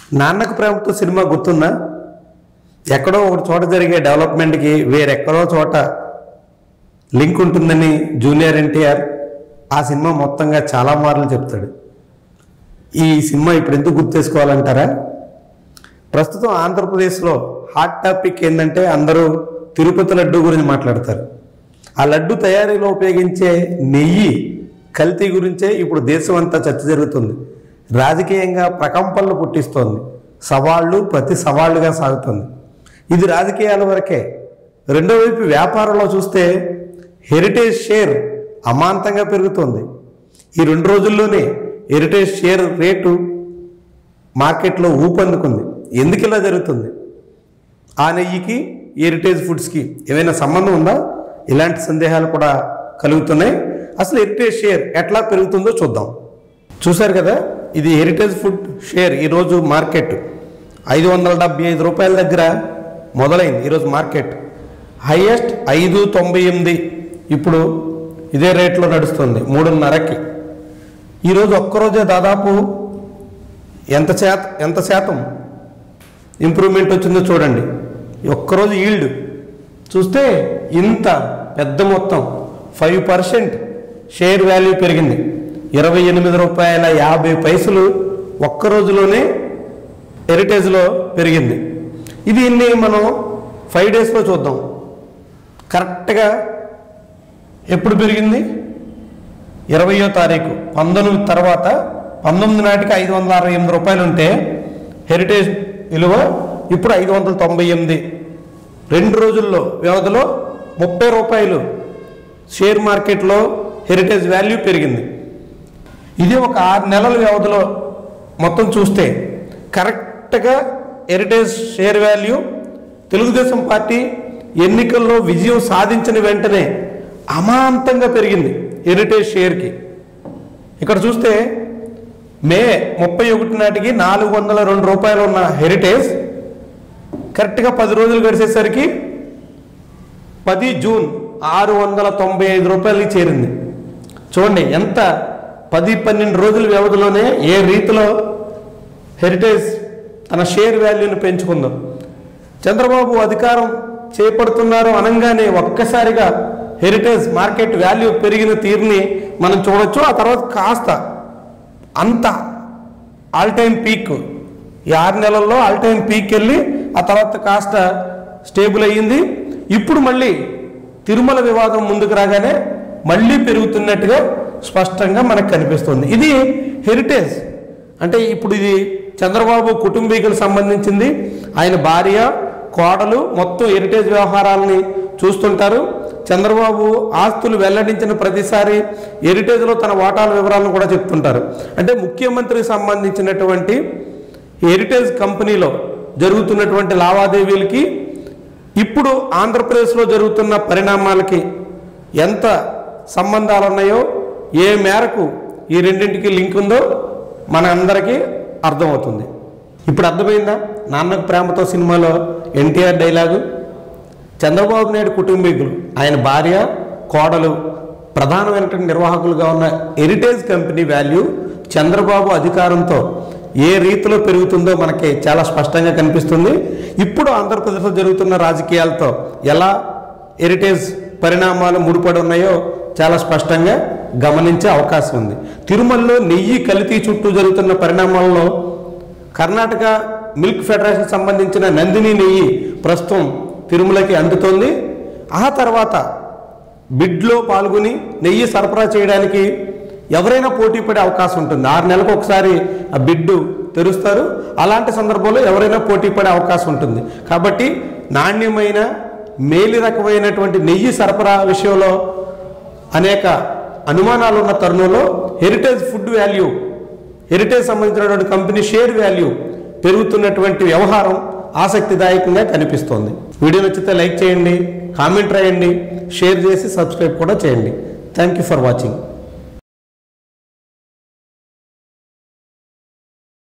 Nannaku Prematho cinema గుర్తుందా? ఎక్కడో ఒక చోట జరిగే డెవలప్మెంట్కి వేరెక్కడో చోట లింక్ ఉంటుందని జూనియర్ ఎన్టీఆర్ ఆ సినిమా మొత్తంగా చాలా మార్లు చెప్తాడు. ఈ సినిమా ఇప్పుడు ఎందుకు గుర్తు చేసుకోవాలంటారా? ప్రస్తుతం ఆంధ్రప్రదేశ్లో హాట్ టాపిక్ ఏంటంటే అందరూ తిరుపతి లడ్డు గురించి మాట్లాడతారు. ఆ లడ్డు తయారీలో ఉపయోగించే నెయ్యి కల్తీ గురించే ఇప్పుడు దేశం అంతా చర్చ జరుగుతుంది. రాజకీయంగా ప్రకంపనలు పుట్టిస్తోంది. సవాళ్లు ప్రతి సవాళ్లుగా సాగుతుంది. ఇది రాజకీయాల వరకే. రెండో వైపు వ్యాపారంలో చూస్తే హెరిటేజ్ షేర్ అమాంతంగా పెరుగుతోంది. ఈ 2 రోజుల్లోనే హెరిటేజ్ షేర్ రేటు మార్కెట్లో ఊపందుకుంది. ఎందుకు ఇలా జరుగుతుంది? ఆ నెయ్యికి హెరిటేజ్ ఫుడ్స్కి ఏమైనా సంబంధం ఉందా? ఇలాంటి సందేహాలు కూడా కలుగుతున్నాయి. అసలు హెరిటేజ్ షేర్ ఎట్లా పెరుగుతుందో చూద్దాం. చూశారు కదా, ఇది హెరిటేజ్ ఫుడ్ షేర్ ఈరోజు మార్కెట్ 575 రూపాయల దగ్గర మొదలైంది. ఈరోజు మార్కెట్ హైయెస్ట్ 598. ఇప్పుడు ఇదే రేట్లో నడుస్తుంది 3.5కి. ఈరోజు ఒక్కరోజే దాదాపు ఎంత శాతం ఇంప్రూవ్మెంట్ వచ్చిందో చూడండి. ఒక్కరోజు ఈల్డ్ చూస్తే ఇంత పెద్ద మొత్తం 5% షేర్ వాల్యూ పెరిగింది. 28 రూపాయల 50 పైసలు ఒక్క రోజులోనే హెరిటేజ్లో పెరిగింది. ఇది మనం 5 డేస్లో చూద్దాం. కరెక్ట్గా ఎప్పుడు పెరిగింది? 20వ తారీఖు 19 తర్వాత 19 నాటికి 568 రూపాయలు ఉంటే హెరిటేజ్ విలువ ఇప్పుడు 598. 2 రోజుల్లో వ్యవధిలో 30 రూపాయలు షేర్ మార్కెట్లో హెరిటేజ్ వాల్యూ పెరిగింది. ఇది ఒక 6 నెలల వ్యవధిలో మొత్తం చూస్తే కరెక్ట్గా Heritage share value Telugu Desam party ఎన్నికల్లో విజయం సాధించిన వెంటనే అమాంతంగా పెరిగింది హెరిటేజ్ షేర్కి. ఇక్కడ చూస్తే మే 31 నాటికి 402 రూపాయలు ఉన్న హెరిటేజ్ కరెక్ట్గా 10 రోజులు గడిచేసరికి 10 జూన్ 695 రూపాయలకి చేరింది. చూడండి ఎంత 10-12 రోజుల వ్యవధిలోనే ఏ రీతిలో హెరిటేజ్ తన షేర్ వాల్యూని పెంచుకుందాం. చంద్రబాబు అధికారం చేపడుతున్నారు అనగానే ఒక్కసారిగా హెరిటేజ్ మార్కెట్ వాల్యూ పెరిగిన తీరుని మనం చూడొచ్చు. ఆ తర్వాత కాస్త అంత ఆల్ టైమ్ పీక్, ఈ 6 నెలల్లో ఆల్ టైమ్ పీక్ వెళ్ళి ఆ తర్వాత కాస్త స్టేబుల్ అయ్యింది. ఇప్పుడు మళ్ళీ తిరుమల వివాదం ముందుకు రాగానే మళ్ళీ పెరుగుతున్నట్టుగా స్పష్టంగా మనకు కనిపిస్తుంది. ఇది హెరిటేజ్ అంటే ఇప్పుడు ఇది చంద్రబాబు కుటుంబీకులకు సంబంధించింది. ఆయన భార్య, కోడలు మొత్తం హెరిటేజ్ వ్యవహారాలని చూస్తుంటారు. చంద్రబాబు ఆస్తులు వెల్లడించిన ప్రతిసారి హెరిటేజ్లో తన వాటాల వివరాలను కూడా చెప్తుంటారు. అంటే ముఖ్యమంత్రికి సంబంధించినటువంటి హెరిటేజ్ కంపెనీలో జరుగుతున్నటువంటి లావాదేవీలకి ఇప్పుడు ఆంధ్రప్రదేశ్లో జరుగుతున్న పరిణామాలకి ఎంత సంబంధాలు ఉన్నాయో, ఏ మేరకు ఈ రెండింటికి లింక్ ఉందో మన అందరికీ అర్థమవుతుంది. ఇప్పుడు అర్థమైందా? నాన్నకు ప్రేమతో సినిమాలో ఎన్టీఆర్ డైలాగు. చంద్రబాబు నాయుడు కుటుంబీకులు, ఆయన భార్య, కోడలు ప్రధానమైనటువంటి నిర్వాహకులుగా ఉన్న హెరిటేజ్ కంపెనీ వాల్యూ చంద్రబాబు అధికారంతో ఏ రీతిలో పెరుగుతుందో మనకి చాలా స్పష్టంగా కనిపిస్తుంది. ఇప్పుడు ఆంధ్రప్రదేశ్లో జరుగుతున్న రాజకీయాలతో ఎలా హెరిటేజ్ పరిణామాలు ముడిపడి ఉన్నాయో చాలా స్పష్టంగా గమనించే అవకాశం ఉంది. తిరుమలలో నెయ్యి కల్తీ చుట్టూ జరుగుతున్న పరిణామాల్లో కర్ణాటక మిల్క్ ఫెడరేషన్ సంబంధించిన నందిని నెయ్యి ప్రస్తుతం తిరుమలకి అందుతోంది. ఆ తర్వాత బిడ్లో పాల్గొని నెయ్యి సరఫరా చేయడానికి ఎవరైనా పోటీ పడే అవకాశం ఉంటుంది. 6 నెలలకు ఒకసారి ఆ బిడ్డు తెరుస్తారు. అలాంటి సందర్భంలో ఎవరైనా పోటీ పడే అవకాశం ఉంటుంది. కాబట్టి నాణ్యమైన మేలి రకమైనటువంటి నెయ్యి సరఫరా విషయంలో అనేక అనుమానాలు ఉన్న తరుణంలో హెరిటేజ్ ఫుడ్ వాల్యూ, హెరిటేజ్ సంబంధించినటువంటి కంపెనీ షేర్ వాల్యూ పెరుగుతున్నటువంటి వ్యవహారం ఆసక్తిదాయకంగా కనిపిస్తోంది. వీడియో నచ్చితే లైక్ చేయండి, కామెంట్ రాయండి, షేర్ చేసి సబ్స్క్రైబ్ కూడా చేయండి. Thank you for watching.